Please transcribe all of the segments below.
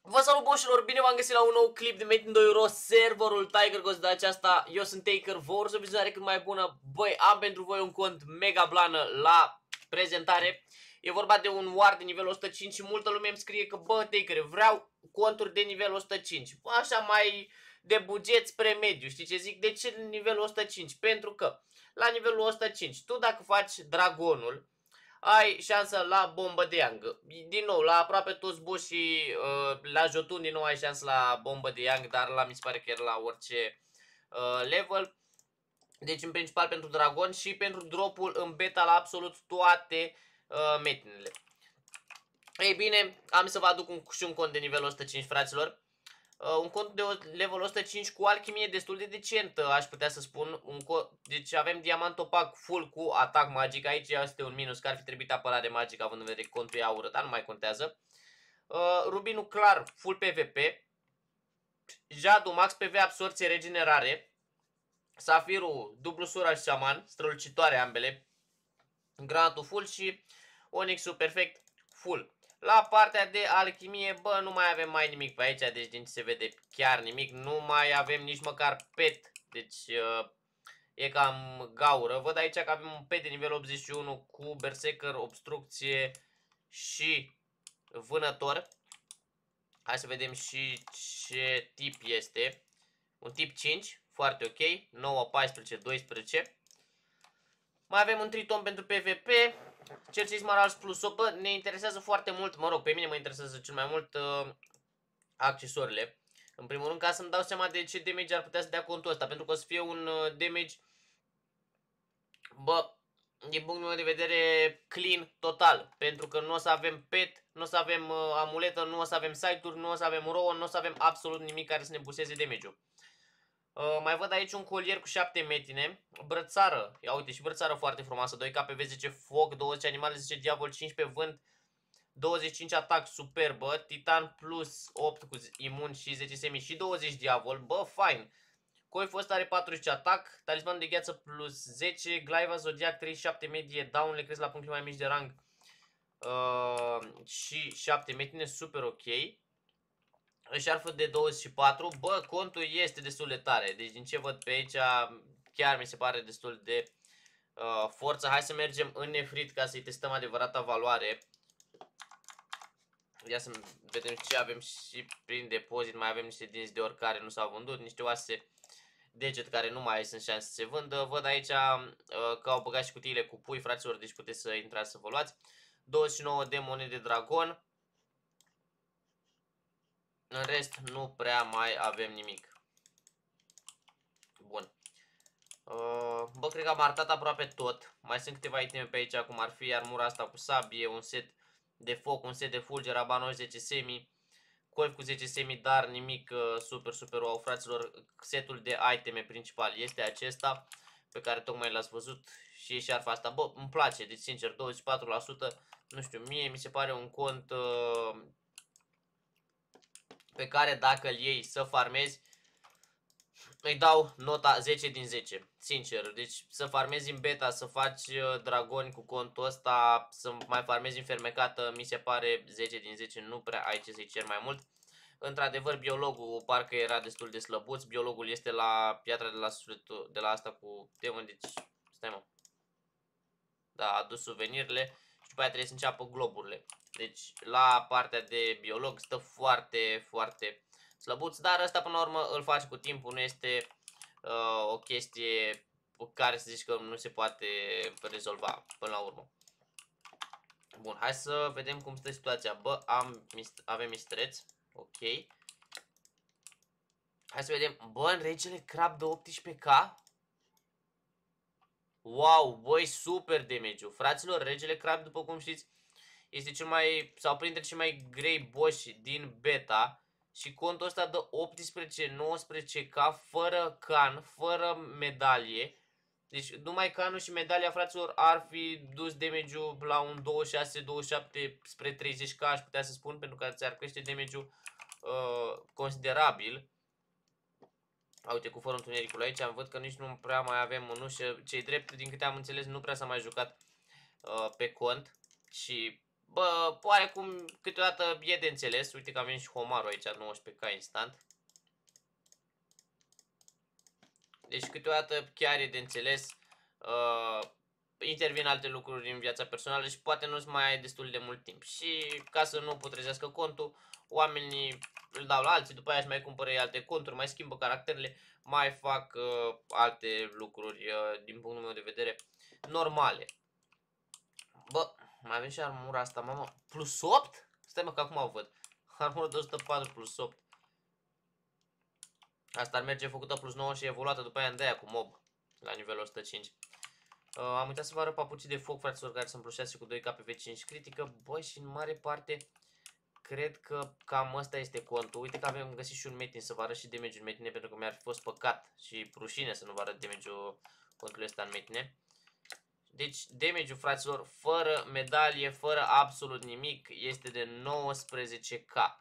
Vă salut, boșilor, bine v-am găsit la un nou clip de Made in 2 Euro, serverul Tiger Ghost. De aceasta, eu sunt Taker, vă urez o vizionare cât mai bună. Băi, am pentru voi un cont mega blană la prezentare. E vorba de un war de nivel 105 și multă lume îmi scrie că, bă, Taker, vreau conturi de nivel 105. Așa mai de buget spre mediu, știi ce zic? De ce nivelul 105? Pentru că la nivelul 105, tu dacă faci dragonul, ai șansă la bombă de yang. Din nou, la aproape toți boșii, la Jotun din nou ai șansă la bombă de yang, dar la mi se pare că era la orice level. Deci în principal pentru dragon și pentru dropul în beta la absolut toate metinele. Ei bine, am să vă aduc și un cont de nivel 105, fraților. Un cont de level 105 cu alchimie destul de decentă, aș putea să spun. Deci avem diamant opac full cu atac magic. Aici este un minus, că ar fi trebuit apărare magic, având în vedere că contul e aură, dar nu mai contează. Rubinul clar full PvP. Jadul max PV, absorție, regenerare. Safirul dublu sura și șaman, strălucitoare ambele. Granatul full și Onyxul perfect full. La partea de alchimie, bă, nu mai avem mai nimic pe aici, deci din ce se vede chiar nimic. Nu mai avem nici măcar pet, deci e cam gaură. Văd aici că avem un pet de nivel 81 cu berserker, obstrucție și vânător. Hai să vedem și ce tip este. Un tip 5, foarte ok, 9, 14, 12. Mai avem un triton pentru PvP. Cercei Smaragd plus 8. Bă, ne interesează foarte mult, mă rog, pe mine mă interesează cel mai mult accesorile. În primul rând, ca să-mi dau seama de ce damage ar putea să dea contul ăsta. Pentru că o să fie un damage, bă, din punctul meu de vedere, clean total. Pentru că nu o să avem pet, nu o să avem amuletă, nu o să avem site-uri, nu o să avem rowan, nu o să avem absolut nimic care să ne buseze damage-ul. Mai văd aici un colier cu 7 metine, brățară, ia uite și brățară foarte frumoasă, 2 KPV, 10 foc, 20 animale, 10 diavol, 15 vânt, 25 atac, superbă, titan plus 8 cu imun și 10 semi și 20 diavol, bă, fain. Coiful ăsta are 40 atac, talisman de gheață plus 10, glaiva zodiac 37 medie, daun le cresc la puncte mai mici de rang și 7 metine, super ok. Șarfă de 24, bă, contul este destul de tare, deci din ce văd pe aici chiar mi se pare destul de forță. Hai să mergem în nefrit ca să-i testăm adevărata valoare. Ia să vedem ce avem și prin depozit, mai avem niște dinți de ori care nu s-au vândut, niște oase deget care nu mai sunt șanse să se vândă. Văd aici că au băgat și cutiile cu pui, fraților, deci puteți să intrați să vă luați. 29 de monede de dragon. În rest, nu prea mai avem nimic. Bun. Bă, cred că am arătat aproape tot. Mai sunt câteva iteme pe aici, cum ar fi armura asta cu sabie, un set de foc, un set de fulger, abanoși 10 semi, coif cu 10 semi, dar nimic super wow, fraților. Setul de iteme principal este acesta, pe care tocmai l-ați văzut, și e șarfa asta. Bă, îmi place, deci sincer, 24%, nu știu, mie mi se pare un cont pe care dacă îl iei să farmezi, îi dau nota 10 din 10, sincer. Deci să farmezi în beta, să faci dragoni cu contul ăsta, să mai farmezi în fermecată, mi se pare 10 din 10, nu prea ai ce să-i cer mai mult. Într-adevăr, biologul parcă era destul de slăbuț, biologul este la piatra de la sufletul, de la asta cu demon, deci stai mă. Da, a adus suvenirele și după aia trebuie să înceapă globurile. Deci la partea de biolog stă foarte slăbuț, dar ăsta până la urmă îl faci cu timpul, nu este o chestie care să zici că nu se poate rezolva până la urmă. Bun, hai să vedem cum stă situația. Bă, avem mistreț, ok. Hai să vedem, bă, în regele crab de 18k. Wow, băi, super damage-ul. Fraților, regele crab, după cum știți, este cel mai, sau printre cei mai grei boși din beta. Și contul ăsta dă 18-19k fără can, fără medalie. Deci numai canul și medalia, fraților, ar fi dus damage-ul la un 26-27 spre 30k, aș putea să spun, pentru că ți-ar crește damage-ul considerabil. Uite, cu fără întunericul aici, am văd că nici nu prea mai avem mânușă. Cei drept, din câte am înțeles, nu prea s-a mai jucat pe cont. Și bă, oarecum câteodată e de înțeles. Uite că avem și Homaru aici, 19k instant. Deci câteodată chiar e de înțeles. Intervin alte lucruri în viața personală și poate nu-ți mai ai destul de mult timp. Și ca să nu putrezească contul, oamenii îl dau la alții, după aia își mai cumpără alte conturi, mai schimbă caracterele, mai fac alte lucruri, din punctul meu de vedere, normale. Bă, mai avem și armura asta, mamă. Plus 8? Stai mă că acum o văd. Armura de 104 plus 8. Asta ar merge făcută plus 9 și evoluată după aia în de-aia cu mob. La nivelul 105. Am uitat să vă arăt papucii de foc, fraților, care sunt plus 6 cu 2k pe V5 critică. Băi, și în mare parte cred că cam ăsta este contul. Uite că avem găsit și un metin, să vă arăt și damage-ul metine, pentru că mi-ar fi fost păcat și rușine să nu vă arăt damage-ul contului ăsta în metine. Deci damage-ul, fraților, fără medalie, fără absolut nimic, este de 19k.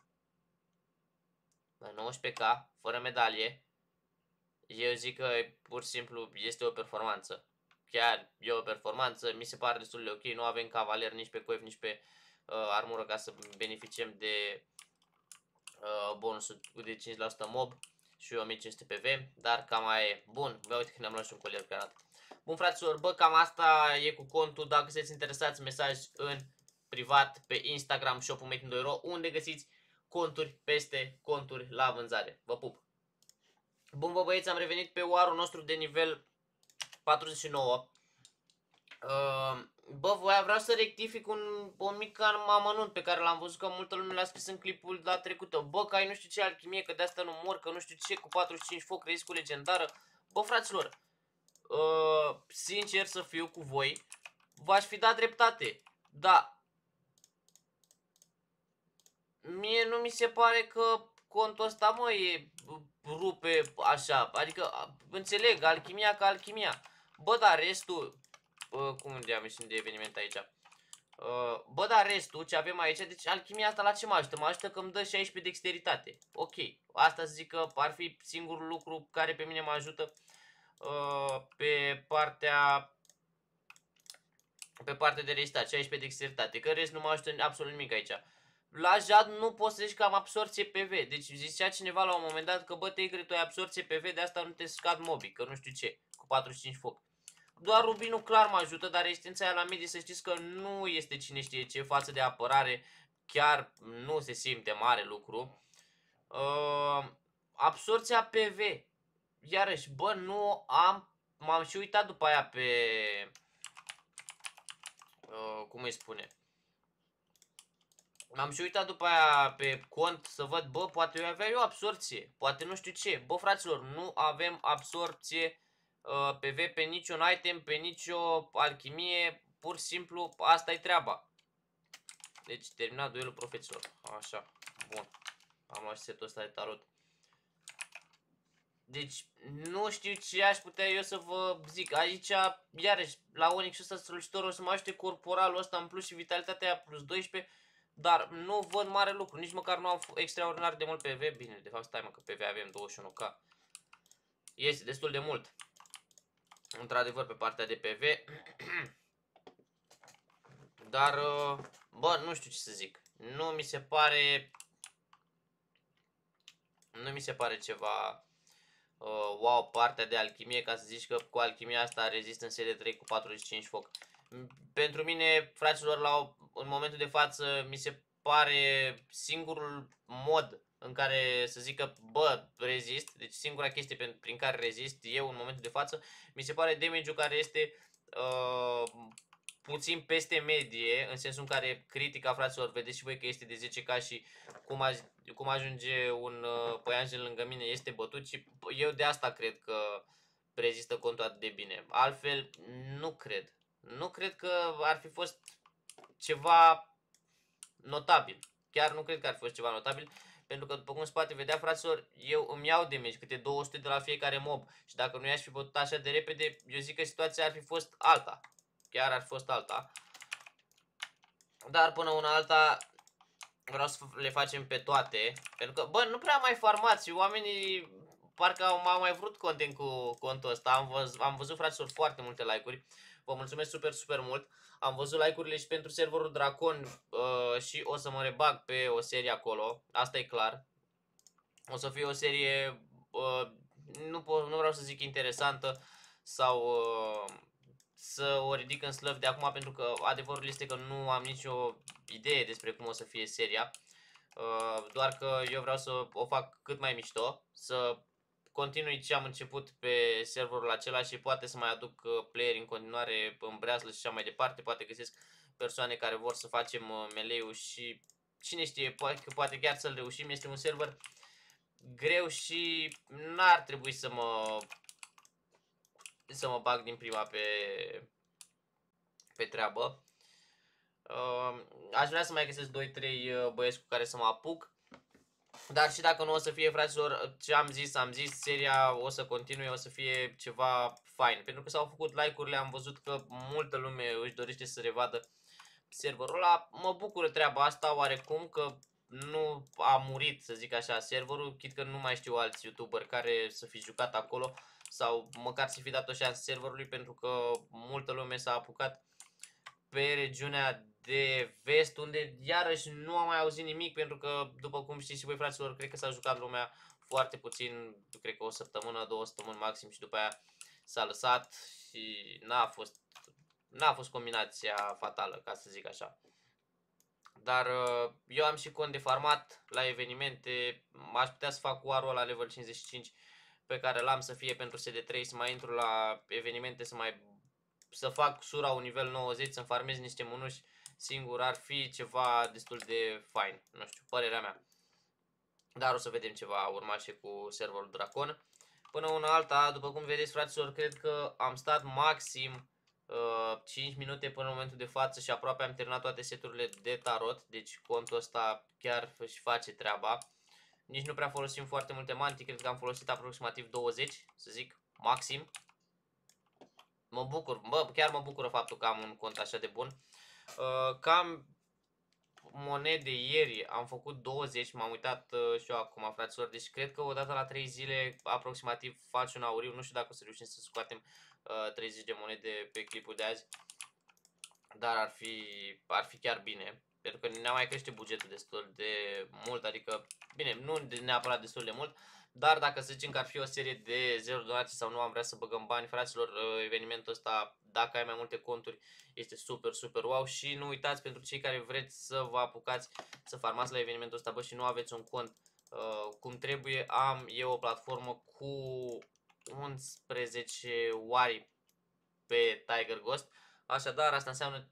19k, fără medalie. Eu zic că pur și simplu este o performanță. Chiar e o performanță, mi se pare destul de ok. Nu avem cavaler nici pe coif, nici pe armură ca să beneficiem de bonusul de 5% mob și 1500 PV, dar cam aia e. Bun, bă, uite că ne-am luat și un colier granat. Bun, fraților, bă, cam asta e cu contul. Dacă sunteți interesați, mesaj în privat pe Instagram, shop-ul Metin2ro, unde găsiți conturi peste conturi la vânzare. Vă pup! Bun, bă, băieți, am revenit pe oarul nostru de nivel 49. Bă, vreau să rectific o mică amănunt pe care l-am văzut că multă lume l-a scris în clipul la trecută. Bă, că ai nu știu ce alchimie, că de asta nu mor, că nu știu ce, cu 45 foc, rezist cu legendară. Bă, fraților, sincer să fiu cu voi, v-aș fi dat dreptate. Da, mie nu mi se pare că contul ăsta, mă, rupe așa. Adică, înțeleg, alchimia ca alchimia. Bă, dar restul... cum de-am ieșit de eveniment aici? Bă, dar restul ce avem aici, deci alchimia asta la ce mă ajută? Mă ajută că îmi dă 16 dexteritate. Ok, asta zic că ar fi singurul lucru care pe mine mă ajută pe partea de rezistență, 16 dexteritate, că rest nu mă ajută absolut nimic aici. La Jad nu poți să zici că am absorție PV. Deci zicea cineva la un moment dat că bă, Tigre, tu ai absorție PV, de asta nu te scad mobii, că nu știu ce, cu 45 foc. Doar rubinul clar mă ajută, dar rezistența aia la medie să știți că nu este cine știe ce față de apărare. Chiar nu se simte mare lucru. Absorția PV. Iarăși, bă, nu am... M-am și uitat după aia pe... cum îi spune? M-am și uitat după aia pe cont să văd, bă, poate eu avea eu absorție. Poate nu știu ce. Bă, fraților, nu avem absorție PV pe niciun item, pe nicio alchimie, pur și simplu asta e treaba. Deci terminat duelul profeților. Așa, bun. Am luat și setul ăsta de tarot. Deci nu știu ce aș putea eu să vă zic. Aici, iarăși, la Onyx ăsta strălucitor o să mă ajute corporalul ăsta în plus și vitalitatea plus 12. Dar nu văd mare lucru, nici măcar nu am extraordinar de mult PV. Bine, de fapt stai mă că PV avem 21k. Este destul de mult. Într-adevăr pe partea de PV. Dar, bă, nu știu ce să zic. Nu mi se pare... Nu mi se pare ceva... wow, partea de alchimie, ca să zici că cu alchimia asta rezist în serie 3 cu 45 foc. Pentru mine, fraților, în momentul de față, mi se pare singurul mod în care să zic că, bă, rezist, deci singura chestie prin care rezist eu în momentul de față, mi se pare damage-ul care este puțin peste medie, în sensul în care critica, fraților, vedeți și voi că este de 10k și cum ajunge un păianjen lângă mine este bătut și eu de asta cred că rezistă contul atât de bine. Altfel, nu cred. Nu cred că ar fi fost ceva notabil. Chiar nu cred că ar fi fost ceva notabil. Pentru că, după cum se poate vedea, fraților, eu îmi iau damage câte 200 de la fiecare mob. Și dacă nu i-aș fi bătut așa de repede, eu zic că situația ar fi fost alta. Chiar ar fi fost alta. Dar până una alta, vreau să le facem pe toate. Pentru că, bă, nu prea mai farmați. Oamenii parcă au mai vrut content cu contul ăsta. Am văzut, fraților, foarte multe like-uri. vă mulțumesc super mult. Am văzut like-urile și pentru serverul Dracon și o să mă rebag pe o serie acolo, asta e clar. O să fie o serie, nu vreau să zic interesantă sau să o ridic în slăv de acum, pentru că adevărul este că nu am nicio idee despre cum o să fie seria. Doar că eu vreau să o fac cât mai mișto, să continui ce am început pe serverul acela și poate să mai aduc playeri în continuare în breazlă și așa mai departe. Poate găsesc persoane care vor să facem melee-ul și cine știe, poate chiar să-l reușim. Este un server greu și n-ar trebui să mă bag din prima pe treabă. Aș vrea să mai găsesc 2-3 băieți cu care să mă apuc. Dar și dacă nu o să fie, fraților, ce am zis, seria o să continue, o să fie ceva fain. Pentru că s-au făcut like-urile, am văzut că multă lume își dorește să revadă serverul ăla. Mă bucură treaba asta oarecum, că nu a murit, să zic așa, serverul, chit că nu mai știu alți youtuberi care să fi jucat acolo sau măcar să fi dat o șansă serverului, pentru că multă lume s-a apucat pe regiunea de vest, unde iarăși nu am mai auzit nimic, pentru că, după cum știți și voi, fraților, cred că s-a jucat lumea foarte puțin, cred că o săptămână, 2 săptămâni maxim, și după aia s-a lăsat și n-a fost combinația fatală, ca să zic așa. Dar eu am și cont de farmat la evenimente, aș putea să fac warul la level 55 pe care l-am, să fie pentru SD3, să mai intru la evenimente, să fac sura un nivel 90, să-mi farmez niște mânuși singur, ar fi ceva destul de fain, nu știu, părerea mea. Dar o să vedem ce va urma și cu serverul Dracon. Până una alta, după cum vedeți, fraților, cred că am stat maxim 5 minute până în momentul de față și aproape am terminat toate seturile de tarot. Deci contul ăsta chiar își face treaba. Nici nu prea folosim foarte multe mantii, cred că am folosit aproximativ 20, să zic, maxim. Mă bucur, chiar mă bucură faptul că am un cont așa de bun. Cam monede ieri am făcut 20, m-am uitat și eu acum, fraților. Deci cred că odată la 3 zile aproximativ faci un auriu. Nu știu dacă o să reușim să scoatem 30 de monede pe clipul de azi, dar ar fi chiar bine, pentru că ne-a mai crește bugetul destul de mult, adică, bine, nu neapărat destul de mult, dar dacă să zicem că ar fi o serie de 0 donații sau nu am vrea să băgăm bani, fraților, evenimentul ăsta, dacă ai mai multe conturi, este super wow. Și nu uitați, pentru cei care vreți să vă apucați să farmați la evenimentul ăsta, bă, și nu aveți un cont cum trebuie, am eu o platformă cu 11 oari pe Tiger Ghost. Așadar, asta înseamnă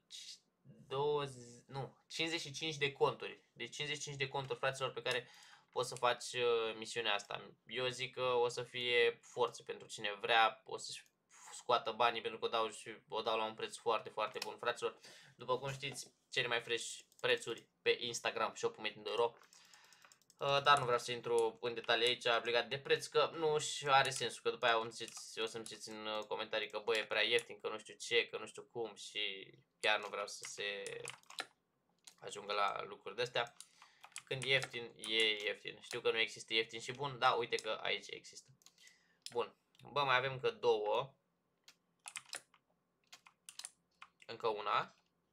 55 de conturi. Deci 55 de conturi, fraților, pe care poți să faci misiunea asta. Eu zic că o să fie forță pentru cine vrea, o să-și scoată banii, pentru că o dau la un preț foarte bun, fraților. După cum știți, cele mai fresh prețuri pe Instagram, shop-ul Made in Euro. Dar nu vreau să intru în detalii aici legat de preț, că nu are sensul, că după aia o să-mi ziceți în comentarii că bă, e prea ieftin, că nu știu ce, că nu știu cum, și chiar nu vreau să se ajungă la lucruri de astea. Când e ieftin, e ieftin. Știu că nu există ieftin și bun, dar uite că aici există. Bun, bă, mai avem încă două. Încă una.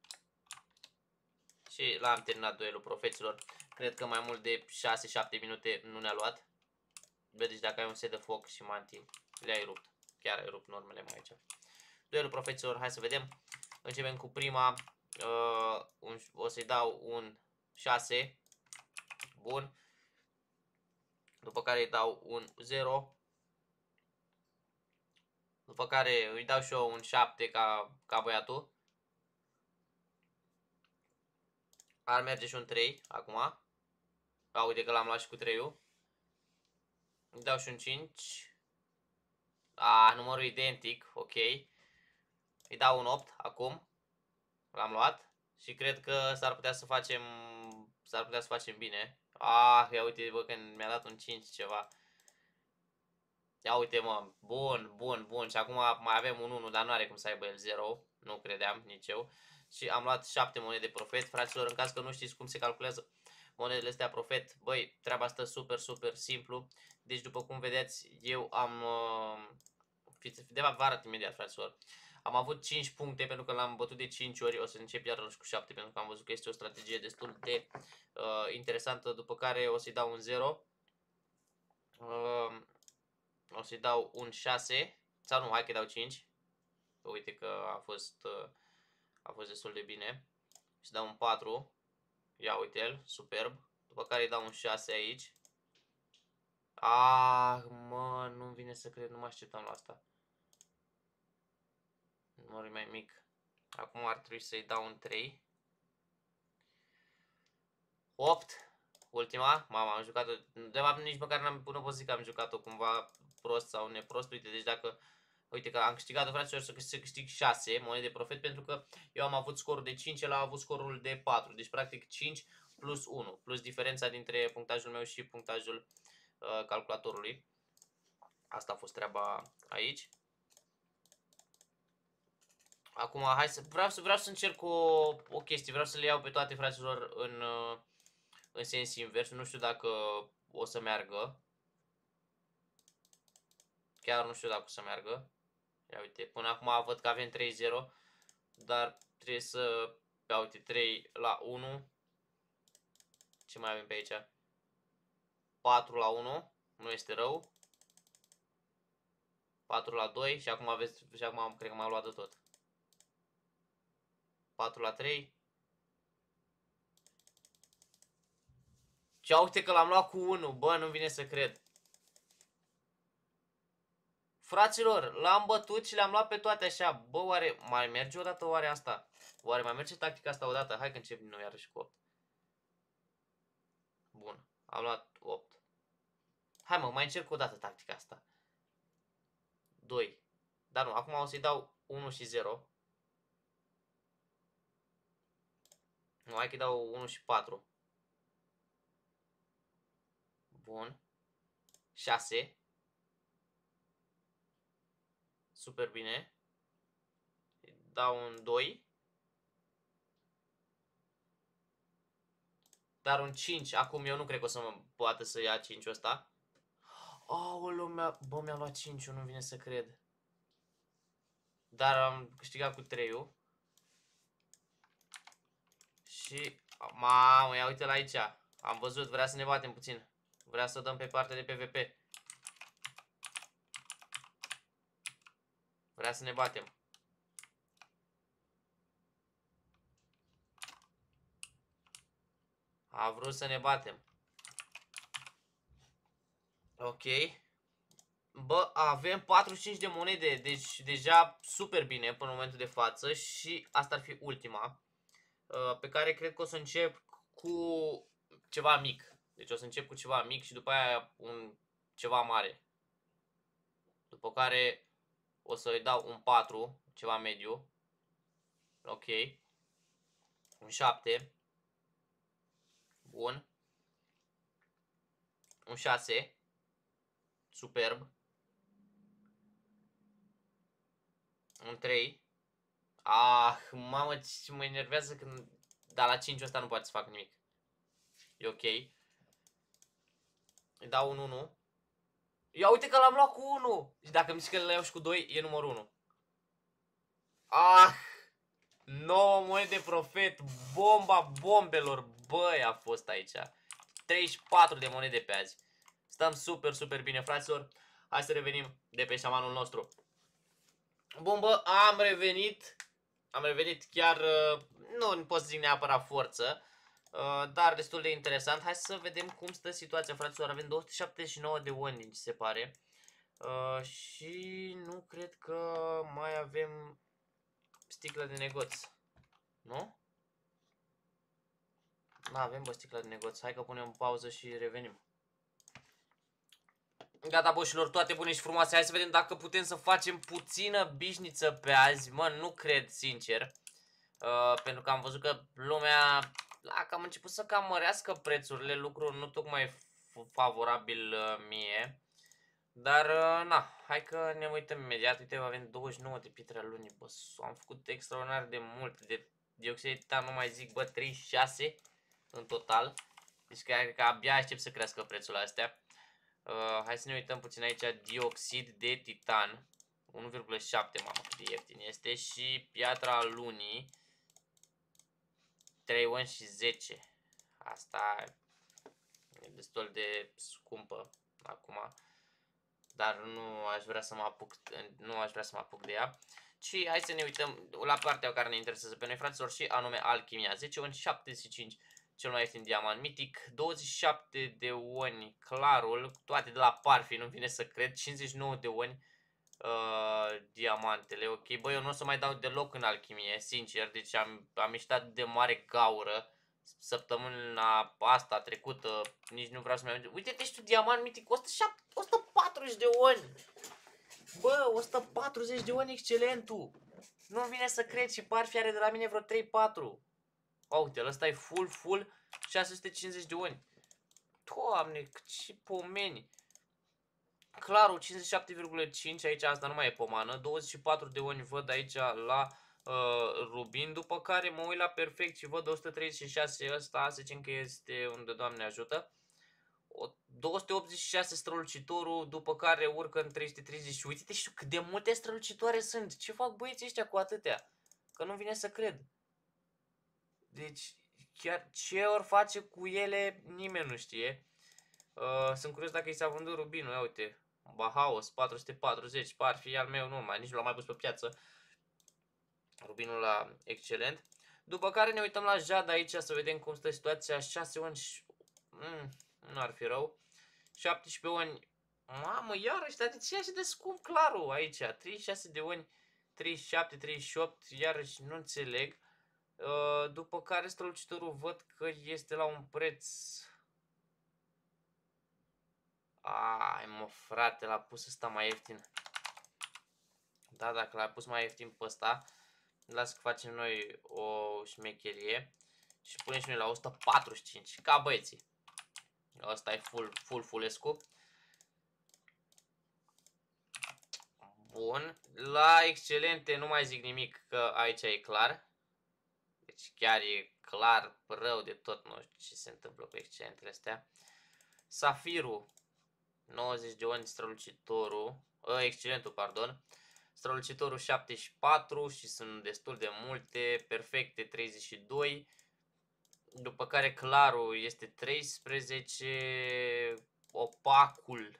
Și l-am terminat duelul profeților. Cred că mai mult de 6-7 minute nu ne-a luat. Vedeți, dacă ai un set de foc și mantii, le-ai rupt. Chiar ai rupt normele mai aici. Duelul profeților, hai să vedem. Începem cu prima. O să-i dau un 6. Bun. După care îi dau un 0. După care îi dau și eu un 7 ca băiatul. Ar merge și un 3 acum. Uite că l-am luat și cu 3-ul. Îi dau și un 5. Numărul identic, ok. Îi dau un 8 acum. L-am luat. Și cred că s-ar putea să facem bine. Ia uite, bă, că mi-a dat un 5 ceva. Ia uite, mă, bun. Și acum mai avem un 1, dar nu are cum să aibă el 0. Nu credeam, nici eu. Și am luat 7 monede de profet. Fraților, în caz că nu știți cum se calculează monedele astea profet, băi, treaba asta super simplu. Deci, după cum vedeți, eu am... de fapt, vă arăt imediat, fraților. Am avut 5 puncte pentru că l-am bătut de 5 ori. O să încep iarăși cu 7 pentru că am văzut că este o strategie destul de interesantă. După care o să-i dau un 0. O să-i dau un 6. Sau nu, hai că-i dau 5. Uite că a fost destul de bine. Și dau un 4. Ia uite-l, superb. După care îi dau un 6 aici. Ah, mă, nu-mi vine să cred, nu mă așteptam la asta. Numărul mai mic. Acum ar trebui să-i dau un 3. 8. Ultima. Mama, am jucat-o. De fapt, nici măcar n-am până pot zic că am jucat-o cumva prost sau neprost. Uite, deci dacă... Uite că am câștigat-o, fraților, să câștig 6 monede de profit pentru că eu am avut scorul de 5, el a avut scorul de 4. Deci, practic, 5 plus 1. Plus diferența dintre punctajul meu și punctajul calculatorului. Asta a fost treaba aici. Acum, hai să... Vreau să încerc o chestie. Vreau să le iau pe toate, fraților, în sens invers. Nu știu dacă o să meargă. Chiar nu știu dacă o să meargă. Ia uite, până acum văd că avem 3-0. Dar trebuie să... Ia uite, 3 la 1. Ce mai avem pe aici? 4 la 1. Nu este rău. 4 la 2. Și acum aveți... Și acum cred că m-am luat de tot. 4 la 3. Și uite că l-am luat cu 1. Bă, nu vine să cred. Fraților, l-am bătut și le-am luat pe toate așa. Bă, oare mai merge odată oare asta? Oare mai merge tactica asta odată? Hai că încep din nou iarăși cu 8. Bun, am luat 8. Hai mă, mai încerc o dată tactica asta. 2. Dar nu, acum o să-i dau 1 și 0. Nu, hai că-i dau 1 și 4. Bun. 6. Super bine. Dau un 2. Dar un 5. Acum eu nu cred că o să mă poată să ia 5-ul ăsta. Aoleu, bă, mi-a luat 5-ul, nu vine să cred. Dar am câștigat cu 3-ul. Și... Mamă, ia uite la aici. Am văzut, vrea să ne batem puțin. Vrea să dăm pe partea de PvP. Vrea să ne batem. A vrut să ne batem. Ok. Bă, avem 45 de monede, deci deja super bine până în momentul de față. Și asta ar fi ultima, pe care cred că o să încep cu ceva mic. Deci o să încep cu ceva mic și după aia ceva mare. După care o să-i dau un 4, ceva mediu. Ok. Un 7. Bun. Un 6. Superb. Un 3. Ah, mamă, ce mă enervează când... Dar la 5 ăsta nu poate să fac nimic. E ok. Îi dau un 1. Ia uite că l-am luat cu 1. Și dacă mi zici că le iau și cu 2, e numărul 1. Ah! 9 monede de profit. Bomba bombelor. Băi, a fost aici. 34 de monede pe azi. Stăm super, super bine, fraților. Hai să revenim de pe șamanul nostru. Bun, bă, am revenit. Am revenit chiar, nu pot să zic neapărat forță, dar destul de interesant. Hai să vedem cum stă situația, fraților. Avem 279 de won, se pare. Și nu cred că mai avem sticlă de negoț. Nu? Nu avem, bă, sticlă de negoț. Hai că punem pauză și revenim. Gata, boșilor, toate bune și frumoase. Hai să vedem dacă putem să facem puțină bișniță pe azi. Mă, nu cred, sincer. Pentru că am văzut că lumea a cam început să cam mărească prețurile. Lucru nu tocmai favorabil mie. Dar, na, hai că ne uităm imediat. Uite, avem 29 de pietre ale lunii. Bă, am făcut extraordinar de mult. De dioxid de titan, nu mai zic, bă, 36 în total. Deci cred că abia aștept să crească prețul astea. Hai să ne uităm puțin aici. Dioxid de titan. 1,7, mamă, cât de ieftin este. Și piatra lunii 3 won și 10. Asta e destul de scumpă acum, dar nu aș vrea să mă apuc de ea. Și hai să ne uităm la partea care ne interesează pe noi, fraților, și anume alchimia. 10 won, 75, cel mai ieftin diamant mitic, 27 de won clarul, toate de la Parfi, nu vine să cred, 59 de won diamantele. Ok, băi, eu nu o să mai dau deloc în alchimie, sincer, deci am ieșit de mare gaură săptămâna asta trecută, nici nu vreau să mai... Uite-te și tu, diamant mitic, 140 de won. Bă, 140 de won, excelentul. Nu vine să cred, și Parfi are de la mine vreo 3-4. Uite, ăsta e full, 650 de won. Doamne, ce pomeni. Clarul 57,5, aici asta nu mai e pomană. 24 de won văd aici la rubin, după care mă uit la perfect și văd 136, ăsta să zicem că este unde Doamne ajută. 286 strălucitorul, după care urcă în 330. Uite-te și cât de multe strălucitoare sunt. Ce fac băieții ăștia cu atâtea? Că nu vine să cred. Deci, chiar ce ori face cu ele, nimeni nu știe. Sunt curios dacă i s-a vândut rubinul. Ia uite, Bahaus 440, Parfi al meu, nu mai, nici nu l-am mai pus pe piață. Rubinul la excelent. După care ne uităm la jad aici să vedem cum stă situația. 6 won și... nu ar fi rău. 17 won. Mamă, iarăși, dar de ce e așa de scump clarul aici? 36 de won, 37, 38, iarăși nu înțeleg. După care strălucitorul văd că este la un preț... Ai mă, frate, l-a pus ăsta mai ieftin. Da, dacă l-a pus mai ieftin pe ăsta, las că facem noi o șmecherie și punem și noi la 145, ca băieții. Ăsta e fullescu. Bun, la excelente nu mai zic nimic, că aici e clar. Deci chiar e clar rău de tot, nu știu ce se întâmplă cu excelentele astea. Safirul 90 de won, strălucitorul, excelentul, pardon. Strălucitorul 74 și sunt destul de multe, perfecte 32. După care clarul este 13, opacul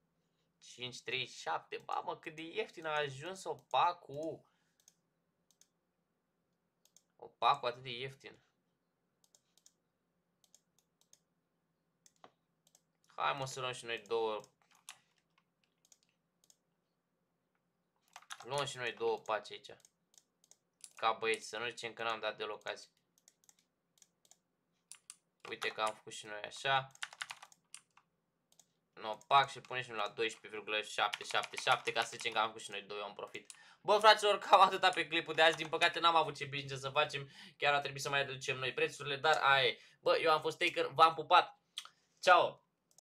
537. Ba mă, cât de ieftin a ajuns opacul. Opacul atât de ieftin. Hai mă să luăm și noi două. Luăm și noi două pace aici. Ca băieți, să nu zicem că n-am dat deloc azi. Uite că am făcut și noi așa. No, pac și punem și noi la 12,777 ca să zicem că am făcut și noi doi un profit. Bă, fraților, cam atâta pe clipul de azi. Din păcate n-am avut ce business să facem. Chiar a trebuit să mai reducem noi prețurile, dar aia e. Bă, eu am fost Taker, v-am pupat. Ciao!